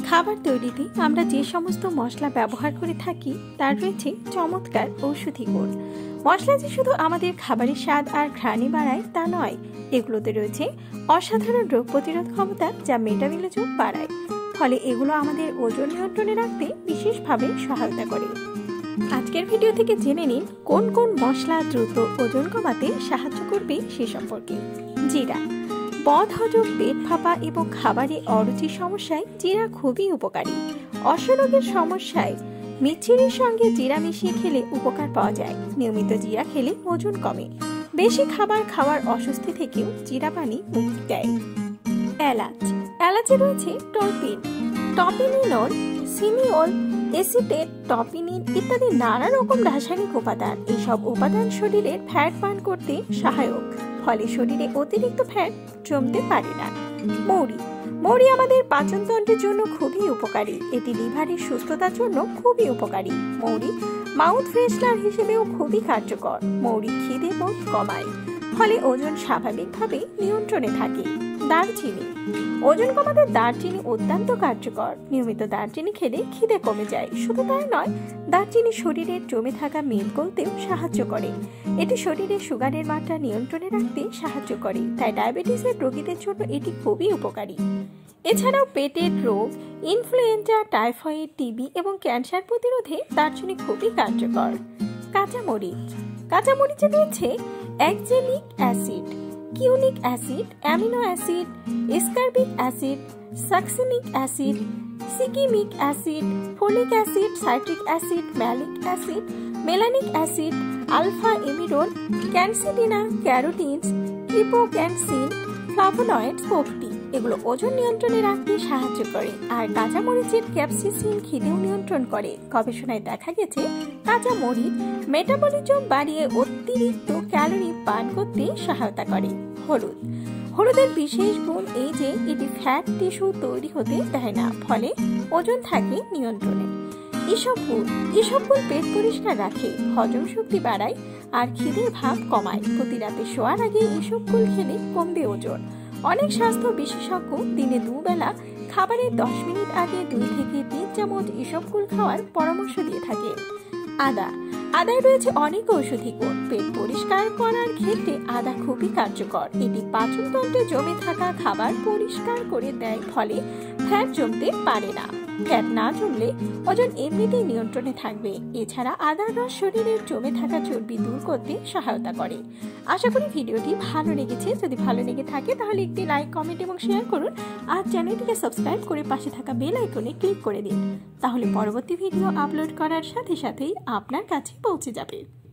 খাবার তৈরিতে আমরা যে সমস্ত মশলা ব্যবহার করে থাকি তার রয়েছে চমৎকার ঔষধি গুণ। মশলা যে শুধু আমাদের খাবারের স্বাদ আর ঘ্রাণই বাড়ায় তা নয়, এগুলোতে রয়েছে অসাধারণ রোগ প্রতিরোধ ক্ষমতা যা মেটাবলিজম বাড়ায়। ফলে এগুলো আমাদের ওজন নিয়ন্ত্রণে রাখতে বিশেষভাবে সহায়তা করে। আজকের ভিডিও থেকে জেনে নিন কোন কোন মশলা দ্রুত ওজন কমাতে সাহায্য করবে সে সম্পর্কে। জিরা বদহজম, পেট ফাঁপা এবং খাবারে অরুচির সমস্যায় জিরা খুবই উপকারী। অশ্বরোগের সমস্যায় মিচ্ছিরির সঙ্গে জিরা মিশিয়ে খেলে উপকার পাওয়া যায়। নিয়মিত জিরা খেলে ওজন কমে। বেশি খাবার খাওয়ার অস্বস্তি থেকেও জিরা পানি মুক্তি দেয়। এলাচে রয়েছে টরপিন, টপিনিনল, সিনিওল, এসিটেট, টপিনিন ইত্যাদি নানা রকম রাসায়নিক উপাদান। এইসব উপাদান শরীরের ফ্যাট বার্ন করতে সহায়ক, ফলে শরীরে অতিরিক্ত ফ্যাট জমতে পারে না। মৌরি আমাদের পাচনতন্ত্রের জন্য খুবই উপকারী। এটি লিভারের সুস্থতার জন্য খুবই উপকারী। মৌরি মাউথ ফ্রেশনার হিসেবেও খুবই কার্যকর। মৌরি খিদে বোধ কমায়, ফলে ওজন স্বাভাবিকভাবে নিয়ন্ত্রণে থাকে। দারচিনি ওজন কমাতে দারচিনি অত্যন্ত কার্যকর। নিয়মিত দারচিনি খেলে খিদে কমে যায়। শুধু তাই নয়, দারচিনি শরীরের জমে থাকা মেদ গলতেও সাহায্য করে। এটি শরীরে সুগারের মাত্রা নিয়ন্ত্রণে রাখতে সাহায্য করে, তাই ডায়াবেটিসের রোগীদের জন্য এটি খুবই উপকারী। এছাড়াও পেটের রোগ, ইনফ্লুয়েঞ্জা, টাইফয়েড, টিবি এবং ক্যান্সার প্রতিরোধে দারচিনি খুবই কার্যকর। কাঁচামরিচে রয়েছে oxalic acid, quinic acid, amino acid, ascorbic acid, succinic acid, shikimic acid, folic acid, citric acid, malic acid, melanic acid, alpha এমিডোল, ক্যানসিডিনা, ক্যারোটিনস, ক্রিপোক্যানসিন, ফ্লাভোনয়েডস প্রভৃতি। এগুলো ওজন নিয়ন্ত্রণে রাখতে সাহায্য করে। আর কাঁচামরিচের ক্যাপসিসিন খিদেও নিয়ন্ত্রণ করে। গবেষণায় দেখা গেছে কাঁচামরিচ মেটাবলিজম বাড়িয়ে অতিরিক্ত ক্যালোরি পান করতে সহায়তা করে। হলুদের বিশেষ গুণ এই যে এটি ফ্যাট টিস্যু তৈরি হতে দেয় না, ফলে ওজন থাকে নিয়ন্ত্রণে। ইসবগুল পেট পরিষ্কার রাখে, হজম শক্তি বাড়ায় আর খিদের ভাব কমায়। প্রতি রাতে শোয়ার আগে ইসবগুল খেলে কমবে ওজন। অনেক স্বাস্থ্য বিশেষজ্ঞ দিনে দুবেলা খাবারের 10 মিনিট আগে 2 থেকে 3 চামচ ইসবগুল খাওয়ার পরামর্শ দিয়ে থাকেন। আদায় রয়েছে অনেক ঔষধি গুণ। পেট পরিষ্কার করার ক্ষেত্রে আদা খুবই কার্যকর। এটি পাচনতন্ত্রে জমে থাকা খাবার পরিষ্কার করে দেয়, ফলে ফ্যাট জমতে পারে না। ফ্যাট না জমলে ওজন এমনিতেই নিয়ন্ত্রণে থাকবে। এছাড়া আদার রস শরীরের জমে থাকা চর্বি দূর করতে সহায়তা করে। আশা করি ভিডিওটি ভালো লেগেছে। যদি ভালো লেগে থাকে তাহলে একটি লাইক, কমেন্ট এবং শেয়ার করুন। আর চ্যানেলটিকে সাবস্ক্রাইব করে পাশে থাকা বেল আইকনে ক্লিক করে দিন, তাহলে পরবর্তী ভিডিও আপলোড করার সাথে সাথেই আপনার কাছে পৌঁছে যাবে।